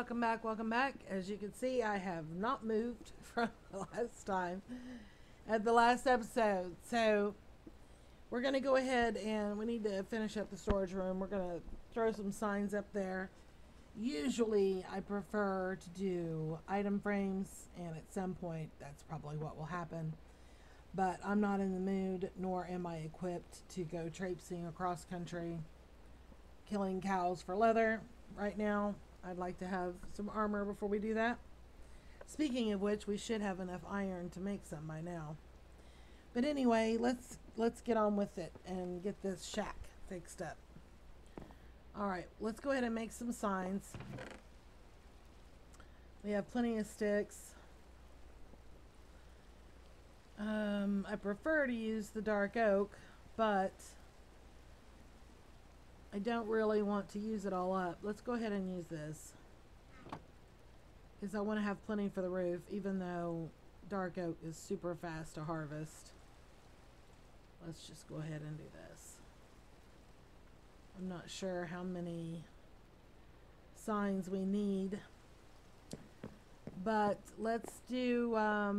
welcome back, welcome back. As you can see, I have not moved from the last time at the last episode. So we're going to go ahead and we need to finish up the storage room. We're going to throw some signs up there. Usually I prefer to do item frames, and at some point that's probably what will happen. But I'm not in the mood, nor am I equipped to go traipsing across country killing cows for leather right now. I'd like to have some armor before we do that. Speaking of which, we should have enough iron to make some by now. But anyway, let's get on with it and get this shack fixed up. Alright, let's go ahead and make some signs. We have plenty of sticks. I prefer to use the dark oak, but I don't really want to use it all up. Let's go ahead and use this, because I want to have plenty for the roof, even though dark oak is super fast to harvest. Let's just go ahead and do this. I'm not sure how many signs we need, but let's do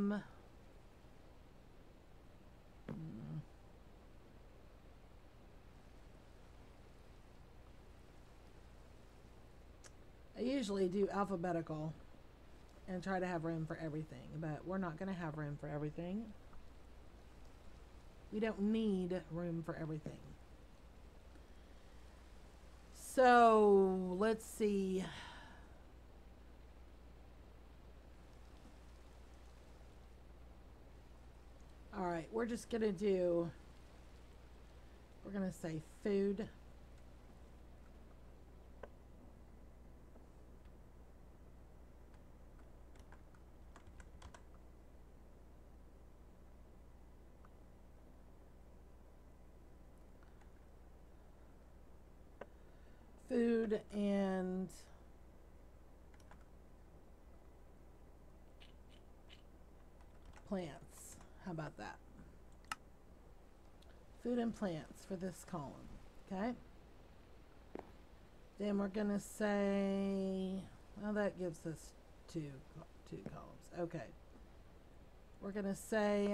I usually do alphabetical and try to have room for everything, but we're not going to have room for everything. We don't need room for everything. So let's see. All right, we're just going to do, we're going to say food. Food and plants. How about that? Food and plants for this column. Okay. Then we're going to say, well, that gives us two columns. Okay. We're going to say,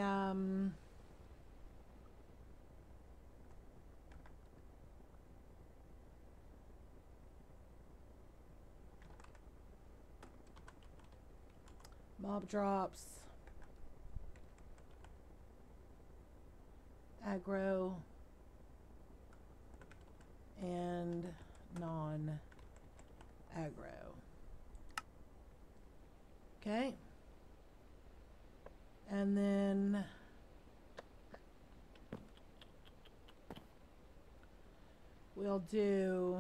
mob drops, aggro, and non-aggro. Okay. And then we'll do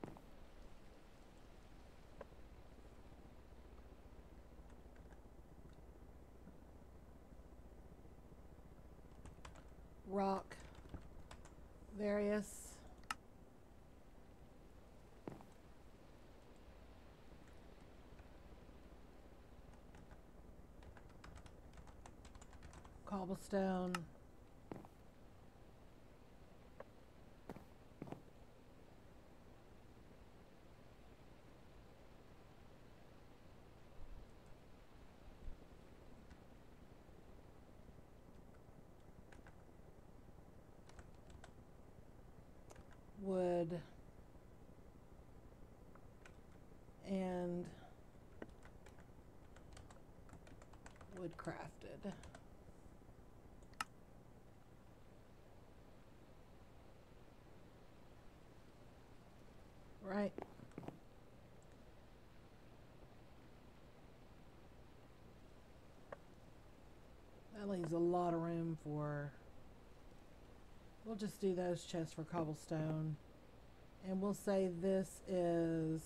rock, various, cobblestone, wood, and wood crafted. Right. That leaves a lot of room for, we'll just do those chests for cobblestone. And we'll say this is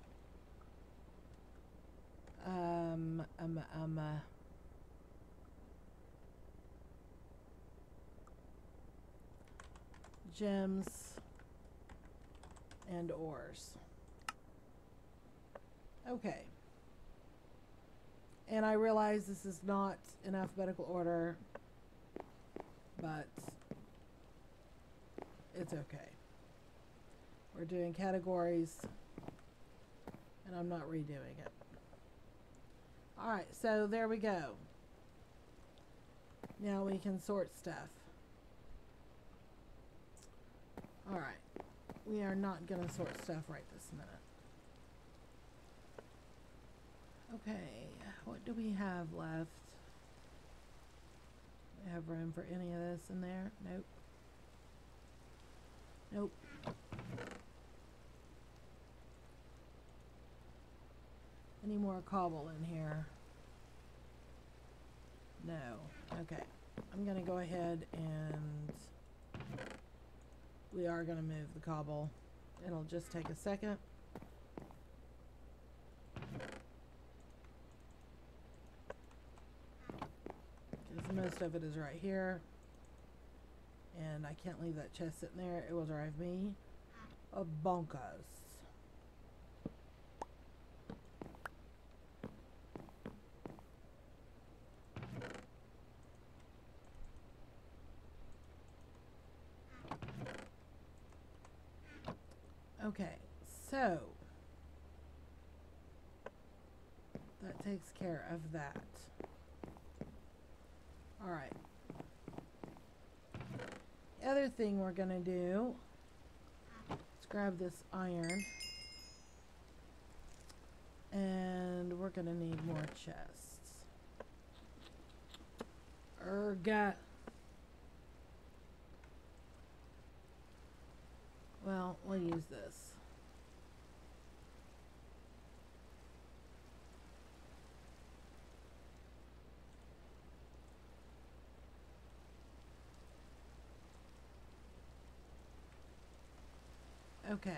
gems and ores. Okay. And I realize this is not in alphabetical order, but it's okay. We're doing categories, and I'm not redoing it. Alright, so there we go. Now we can sort stuff. Alright. We are not going to sort stuff right this minute. Okay, what do we have left? Do we have room for any of this in there? Nope. Nope. Any more cobble in here? No. Okay. I'm going to go ahead and we are going to move the cobble. It'll just take a second. Because most of it is right here. And I can't leave that chest sitting there. It will drive me bonkers. Okay, so that takes care of that. All right. The other thing we're going to do is grab this iron. And we're going to need more chests. Erga. Well, we'll use this. Okay.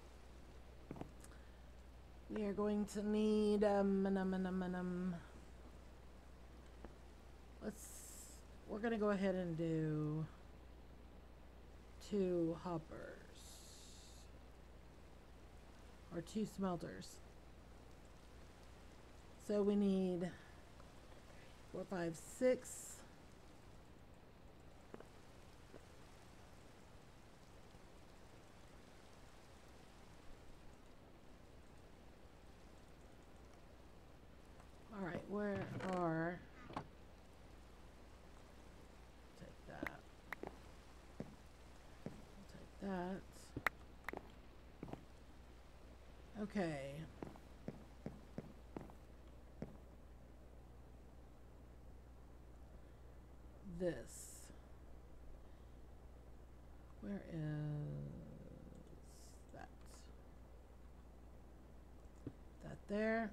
We are going to need we're going to go ahead and do 2 hoppers. Or 2 smelters. So we need 4, 5, 6. All right, where are? Take that. Take that. Okay. This. Where is that? That there.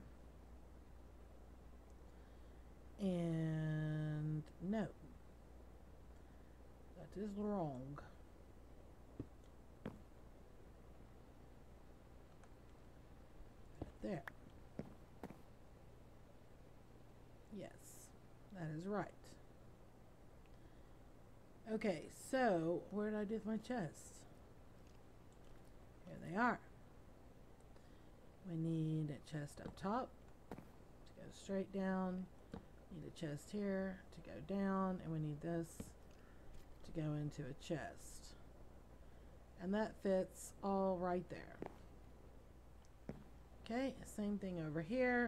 And no. That is wrong. There. Yes, that is right. Okay, so where did I do with my chests? Here they are. We need a chest up top to go straight down. Need a chest here to go down, and we need this to go into a chest. And that fits all right there. Okay, same thing over here.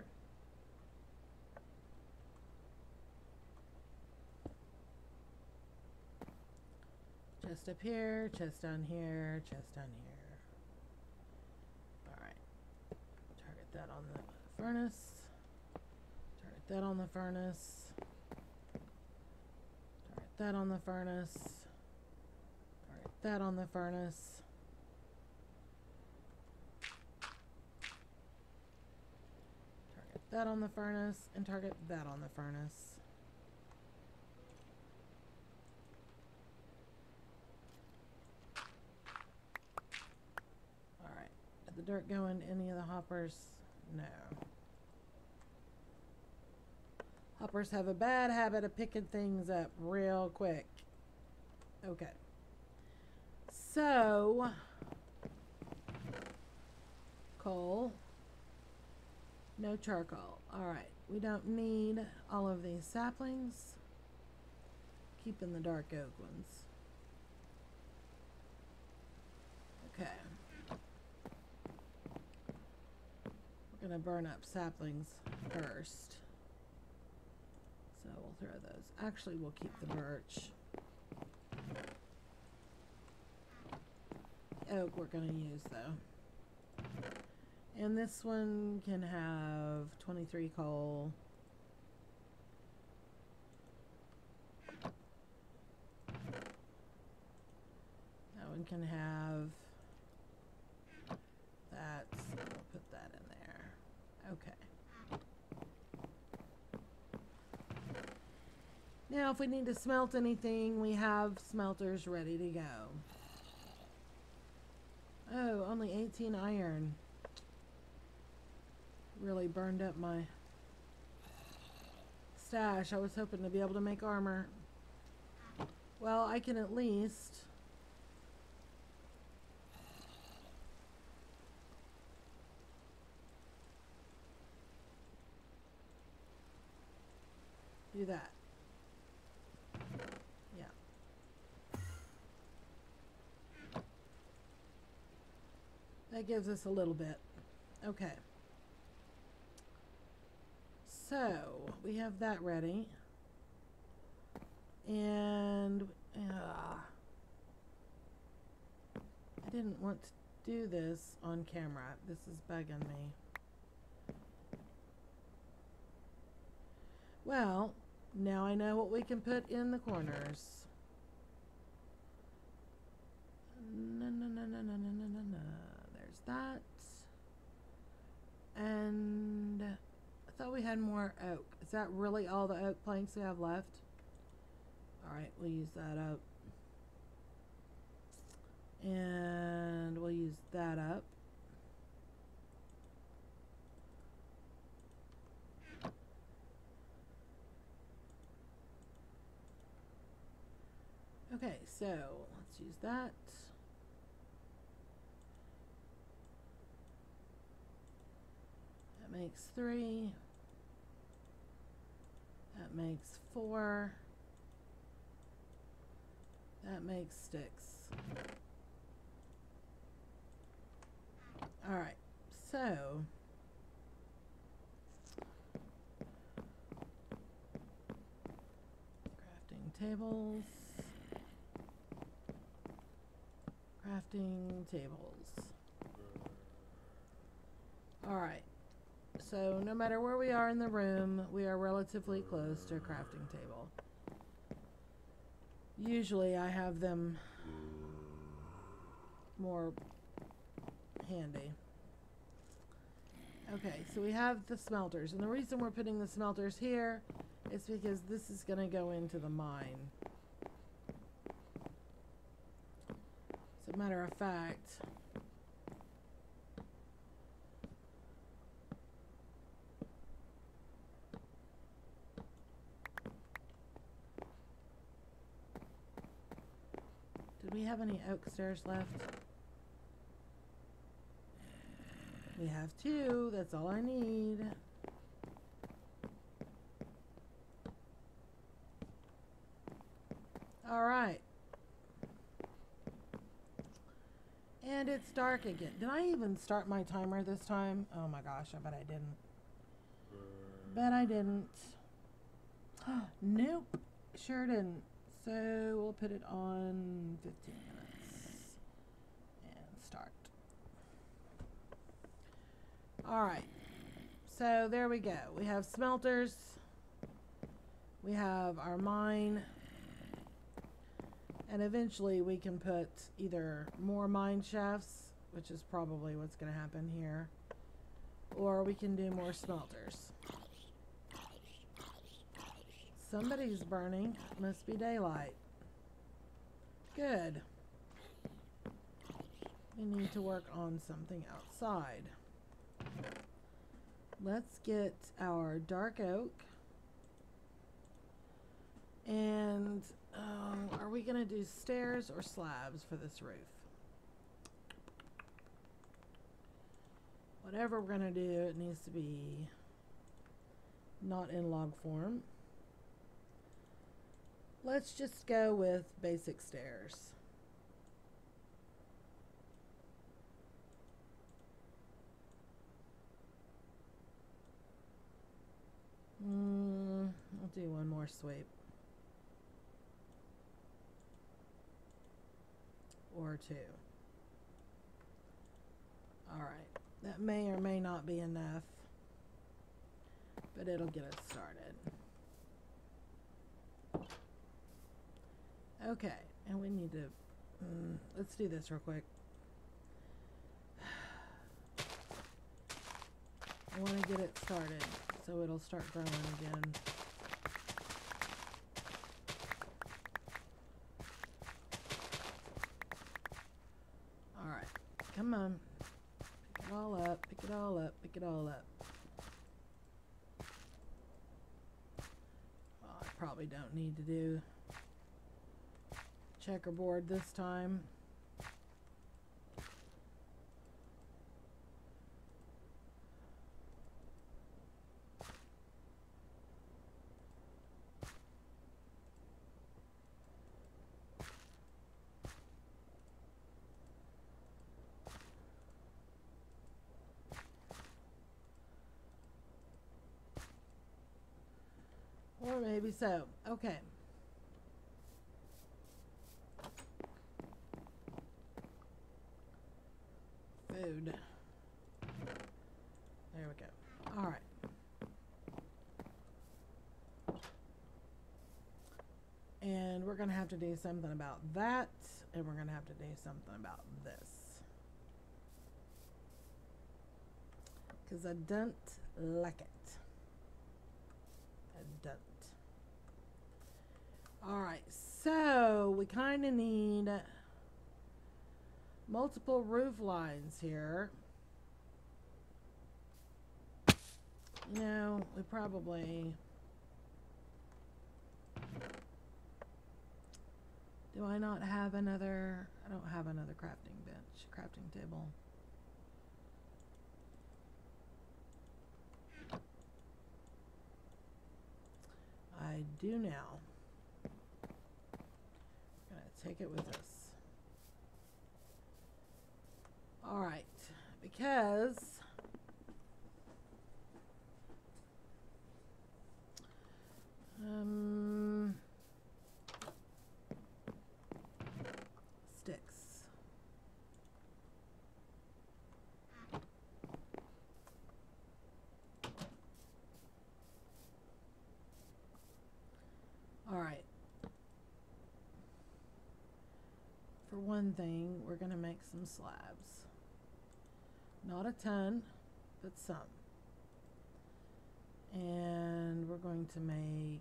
Chest up here, chest down here, chest down here. Alright. Target that on the furnace. Target that on the furnace. Target that on the furnace. Target that on the furnace. That on the furnace, and target that on the furnace. Alright. Did the dirt go into any of the hoppers? No. Hoppers have a bad habit of picking things up real quick. Okay. So, coal. No charcoal. Alright, we don't need all of these saplings. Keeping the dark oak ones. Okay. Gonna burn up saplings first. So we'll throw those. Actually, we'll keep the birch. Oak we're gonna use though. And this one can have 23 coal. That one can have that. So we'll put that in there. Okay. Now if we need to smelt anything, we have smelters ready to go. Oh, only 18 iron. Really burned up my stash. I was hoping to be able to make armor. Well, I can at least do that. Yeah. That gives us a little bit. Okay. So, we have that ready. And I didn't want to do this on camera. This is bugging me. Well, now I know what we can put in the corners. No, no, no, no, no, no, no, no, no. There's that. And I thought we had more oak. Is that really all the oak planks we have left? Alright, we'll use that up. And we'll use that up. Okay, so let's use that. That makes 3. That makes 4. That makes sticks. Alright, so crafting tables. Crafting tables. Alright, so no matter where we are in the room, we are relatively close to a crafting table. Usually I have them more handy. Okay, so we have the smelters, and the reason we're putting the smelters here is because this is going to go into the mine. As a matter of fact, did we have any oak stairs left? We have 2. That's all I need. Alright. And it's dark again. Did I even start my timer this time? Oh my gosh, I bet I didn't. Bet I didn't. Nope. Sure didn't. So we'll put it on 15 minutes. And start. Alright. So there we go. We have smelters. We have our mine. And eventually we can put either more mine shafts, which is probably what's going to happen here, or we can do more smelters. Somebody's burning. Must be daylight. Good. We need to work on something outside. Let's get our dark oak. And are we going to do stairs or slabs for this roof? Whatever we're going to do, it needs to be not in log form. Let's just go with basic stairs. do one more sweep. Or two. Alright. That may or may not be enough. But it'll get us started. Okay. And we need to... let's do this real quick. I want to get it started so it'll start growing again. Alright, come on. Pick it all up, pick it all up, pick it all up. Oh, I probably don't need to do checkerboard this time. Or maybe so. Okay. Food. There we go. All right. And we're going to have to do something about that. And we're going to have to do something about this. Because I don't like it. I don't. Alright, so we kind of need multiple roof lines here. You know, we probably... Do I not have another... I don't have another crafting bench, crafting table. I do now. I'm gonna take it with us. Alright, because sticks. Alright. For one thing, we're going to make some slabs. Not a ton, but some. And we're going to make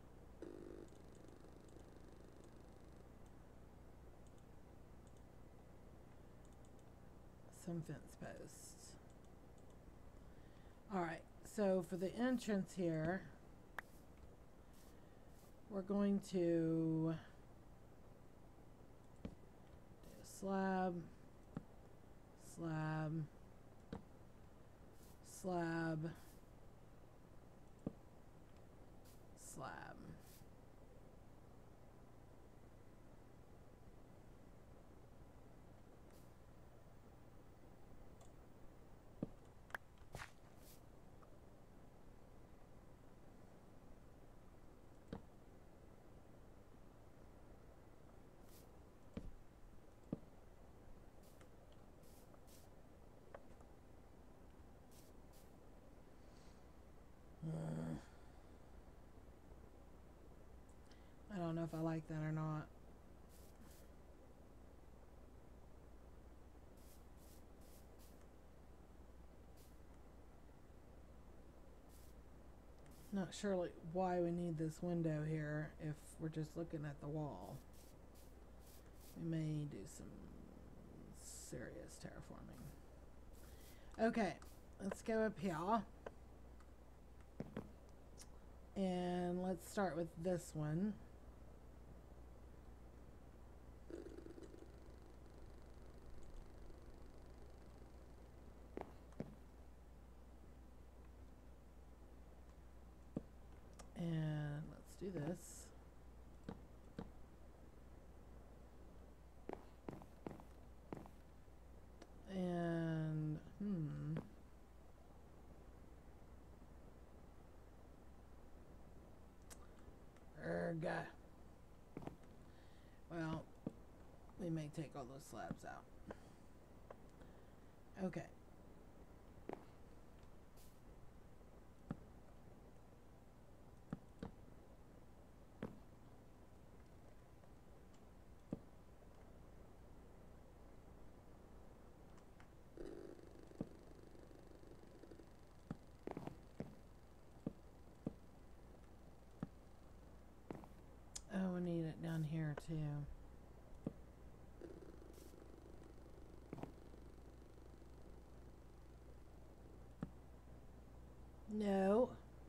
some fence posts. Alright, so for the entrance here, we're going to do a slab, slab, slab, slab. I don't know if I like that or not. Not sure like why we need this window here if we're just looking at the wall. We may do some serious terraforming. Okay, let's go up here. And let's start with this one. And let's do this. And, Arg. Well, we may take all those slabs out. Okay. Oh, we need it down here too. No.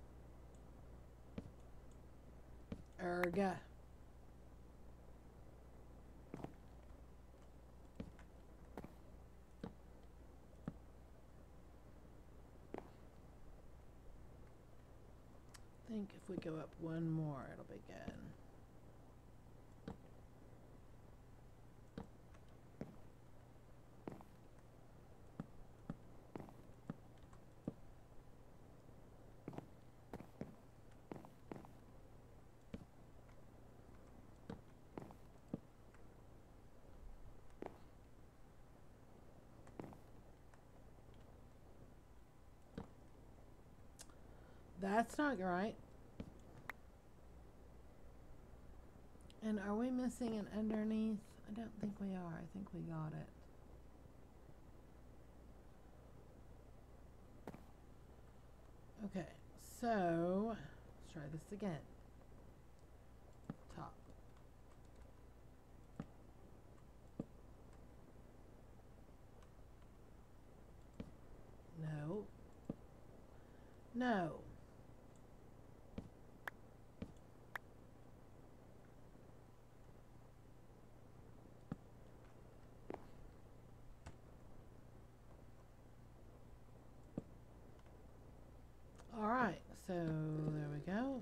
Erga. I think if we go up one more, it'll be good. That's not right. And are we missing an underneath? I don't think we are. I think we got it. Okay, so let's try this again. Top. No. No. All right, so there we go.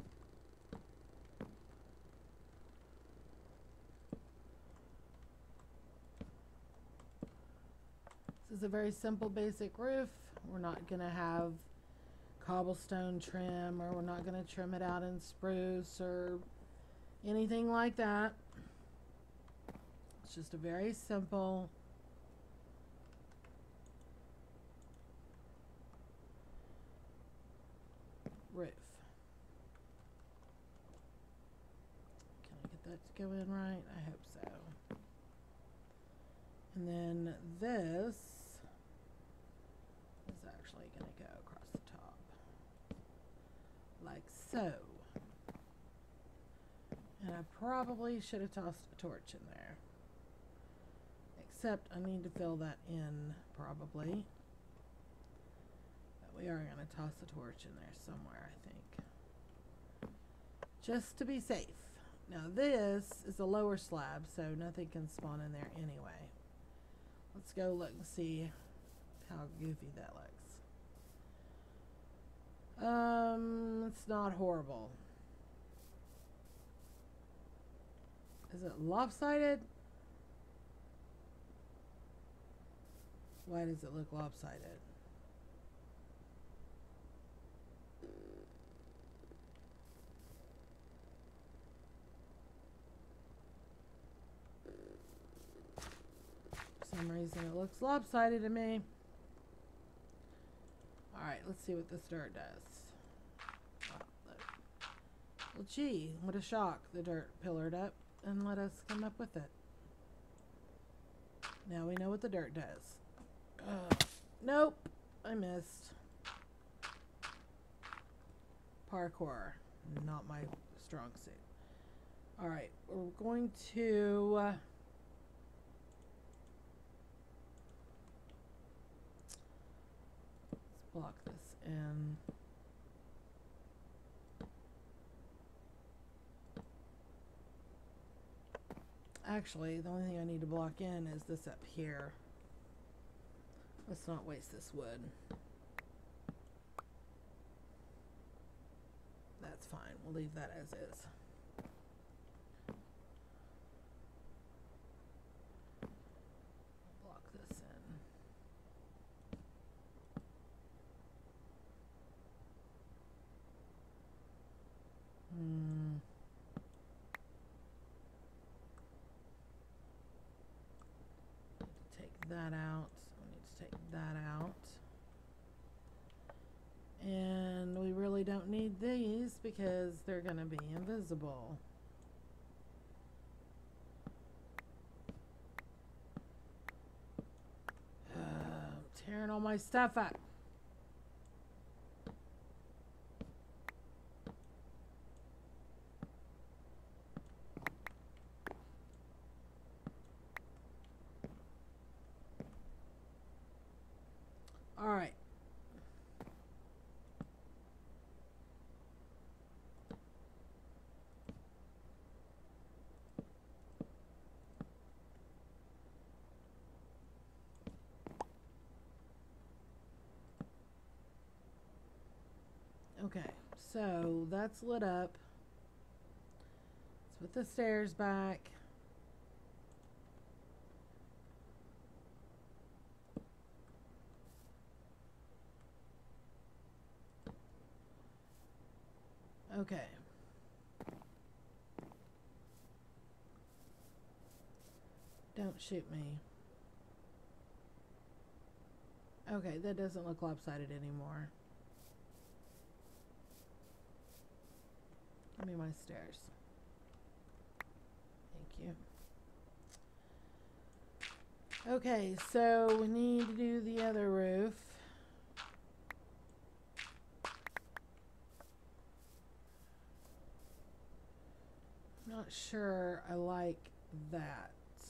This is a very simple, basic roof. We're not going to have cobblestone trim, or we're not going to trim it out in spruce or anything like that. It's just a very simple roof. Can I get that to go in right? I hope so. And then this is actually going to go across the top like so. And I probably should have tossed a torch in there. Except I need to fill that in probably. But we are going to toss a torch in there somewhere, I think. Just to be safe. Now this is a lower slab, so nothing can spawn in there anyway. Let's go look and see how goofy that looks. It's not horrible. Is it lopsided? Why does it look lopsided? For some reason it looks lopsided to me. Alright, let's see what this dirt does. Well, gee, what a shock. The dirt pillared up and let us come up with it. Now we know what the dirt does. Nope, I missed. Parkour, not my strong suit. Alright, we're going to... let's block this in. Actually, the only thing I need to block in is this up here. Let's not waste this wood. That's fine. We'll leave that as is. Block this in. don't need these because they're going to be invisible. Tearing all my stuff up. All right. Okay, so that's lit up. Let's put the stairs back. Okay. Don't shoot me. Okay, that doesn't look lopsided anymore. Give me my stairs. Thank you. Okay, so we need to do the other roof. Not sure I like that.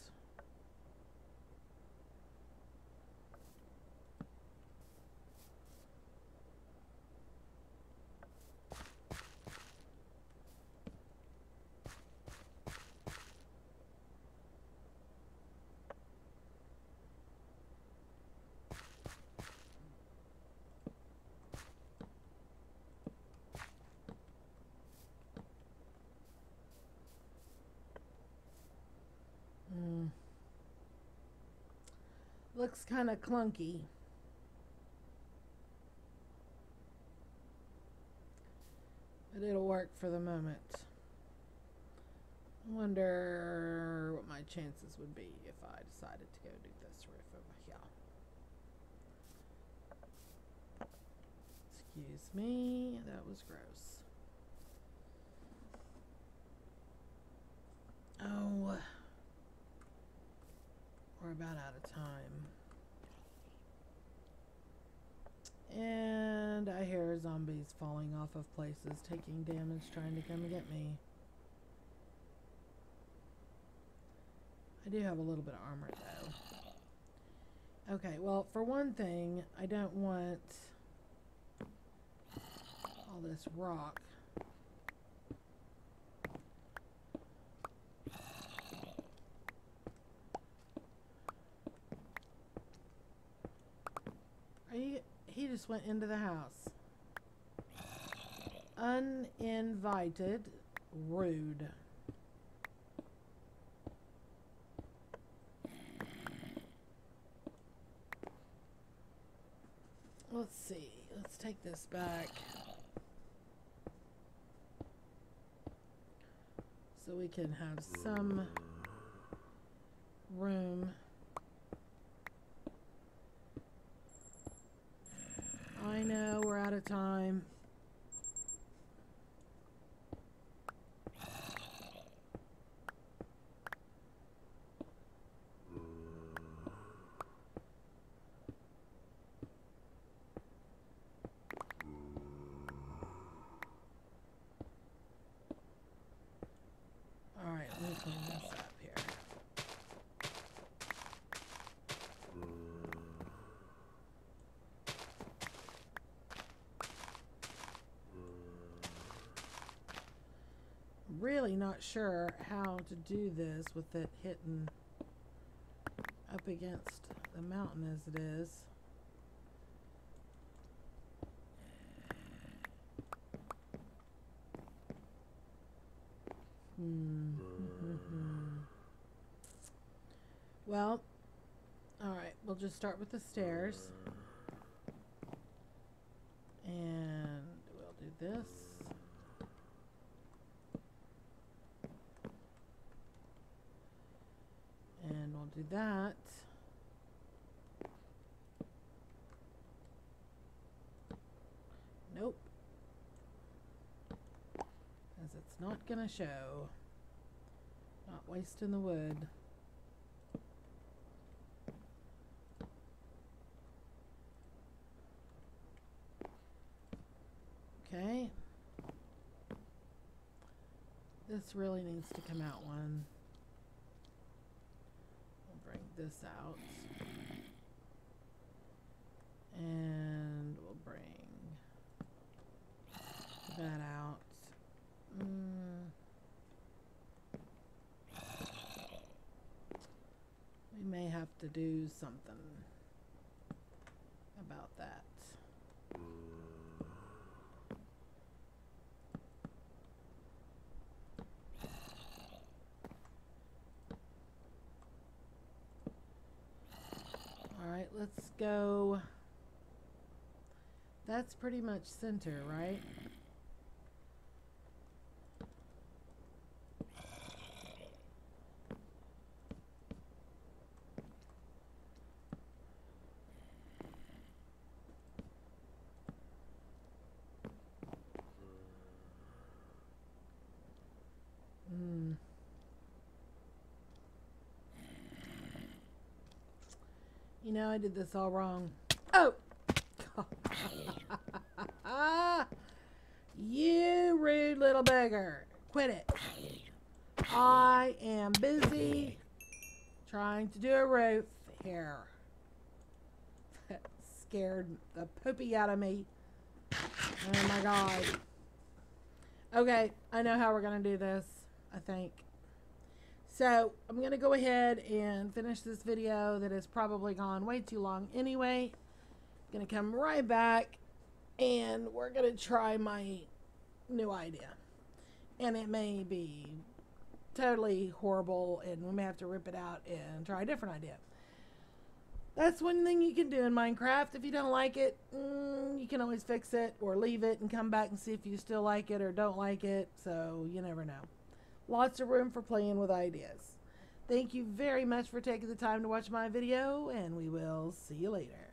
Looks kind of clunky. But it'll work for the moment. I wonder what my chances would be if I decided to go do this roof over here. Excuse me, that was gross. Oh, we're about out of time. And I hear zombies falling off of places, taking damage, trying to come and get me. I do have a little bit of armor though. Okay, well, for one thing, I don't want all this rock. He just went into the house. Uninvited. Rude. Let's see. Let's take this back. So we can have some room. I know we're out of time. All right, let me clean this up here. Really not sure how to do this with it hitting up against the mountain as it is. Well, alright, we'll just start with the stairs. And we'll do this. And we'll do that. Nope. It's not gonna show. Not wasting the wood. Okay. This really needs to come out one. We'll bring this out. And we'll bring that out. We may have to do something about that. Alright, let's go. That's pretty much center, right? You know, I did this all wrong. Oh! You rude little beggar. Quit it. I am busy trying to do a roof here. That scared the poopy out of me. Oh my god. Okay, I know how we're going to do this, I think. So, I'm going to go ahead and finish this video that has probably gone way too long anyway. I'm going to come right back and we're going to try my new idea. And it may be totally horrible and we may have to rip it out and try a different idea. That's one thing you can do in Minecraft. If you don't like it, you can always fix it or leave it and come back and see if you still like it or don't like it. So, you never know. Lots of room for playing with ideas. Thank you very much for taking the time to watch my video, and we will see you later.